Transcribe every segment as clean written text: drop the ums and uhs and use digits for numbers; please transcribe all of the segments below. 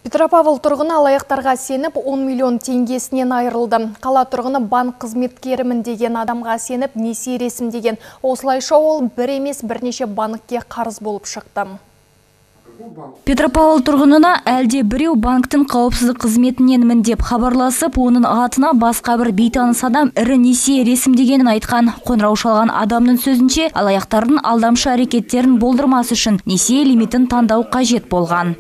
Петропавл тұрғыны алаяқтарға сеніп 10 миллион теңгесінен айырылды. Қала тұрғыны банк қызметкерімін деген адамға сеніп несие ресімдеген. Осылайша ол бір емес бірнеше банкке қарыз болып шықты. Петропавл тұрғынына әлде біреу банктың қауіпсіздік қызметіненмін деп хабарласып, оның атына басқа бір бейтаныс адам ірі несие ресімдегенін айтқан. Қоңырау шалған адамның сөзінше, алаяқтардың алдамшы әрекеттерін болдырмас үшін несие лимитін таңдау қажет болған.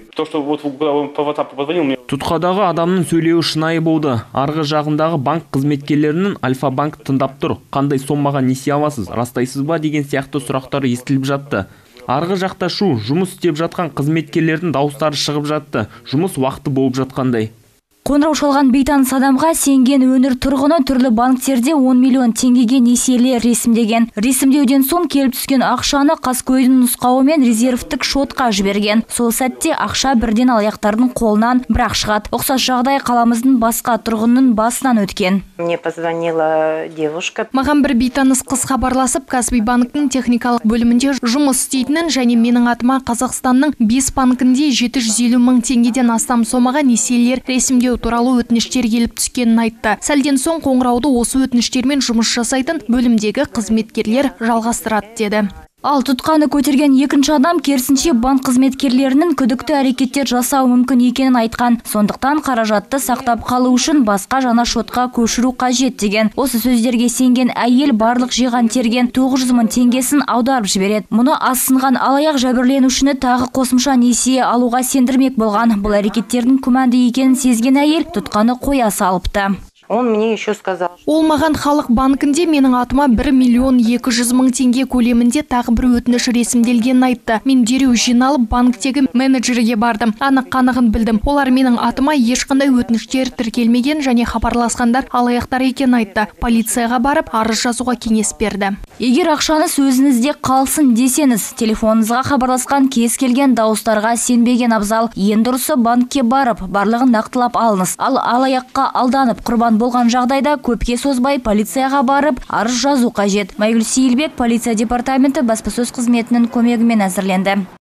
Тұтқадағы адамның сөйлеуі шынайы болды. Арғы жағындағы банк қызметкерлерінің Альфа-банк тыңдап тұр. Қандай сомаға несие аласыз, растайсыз ба деген сияқты сұрақтары естіліп жатты. Арғы жақта жұмыс істеп жатқан қызметкерлердің дауыстары шығып жатты. Жұмыс уақыты болып жатқандай. Қоңырау шалған бейтаныс адамға сенген өңір тұрғыны түрлі банктерде 10 миллион теңгеге несиелер ресімдеген. Ресімдеуден соң келіп түскен ақшаны қаскөйдің нұсқауымен резервтік шотқа жіберген. Сол сәтте ақша бірден алаяқтардың қолынан бірақ шығады. Ұқсас жағдай қаламыздың басқа тұрғынның басынан өткен. Мне позвонила девушка. Маған бір бейтаныс қыз хабарласып, Каспий банктың техникалық бөлімінде жұмыс істейтінін және менің атыма Қазақстанның 5 банкінде 750 мың теңгеден астам сомаға несиелер ресімдеу туралы өтініштер келіп түскенін айтты. Сәлден соң қоңырауды осы өтініштермен жұмыс жасайтын бөлімдегі қызметкерлер жалғастырады деді. Ал тұтқаны көтерген екінші адам керісінше банк қызметкерлерінің күдікті әрекеттер жасау мүмкін екенін айтқан. Сондықтан қаражатты сақтап қалу үшін басқа жаңа шотқа көшіру қажет деген. Осы сөздерге сенген әйел барлық жиған терген 900 мың теңгесін аударып жібереді. Мұны асынған алаяқ жәбірленушіні тағы қосымша несие алуға сендірмек болған. Бұл әрекеттердің күмәнді екенін сезген әйел тұтқаны қоя салыпты. Он мне еще сказал. Ол маған халық банкінде менің атыма 1 миллион 200 мың теңге көлемінде тағы бір өтініш ресімделгенін айтты. Мен дереу жиналып банктегі менеджерге бардым. Анық-қанығын білдім. Олар менің атыма ешқандай өтініштер тіркелмеген және хабарласқандар алаяқтар екенін айтты. Полицияға барып арыз жазуға кеңес берді. Егер ақшаңыз өзіңізде қалсын десеңіз, телефоныңызға хабарласқан кез келген дауыстарға сенбеген абзал. Ең дұрысы банкке барып, барлығын нақтылап алыңыз. Ал алаяққа алданып құрбан болған жағдайда көпке созбай полицияға барып арыз жазу қажет. Майгүл Сейілбек, полиция департаменті баспасөз қызметінің көмегімен әзірленді.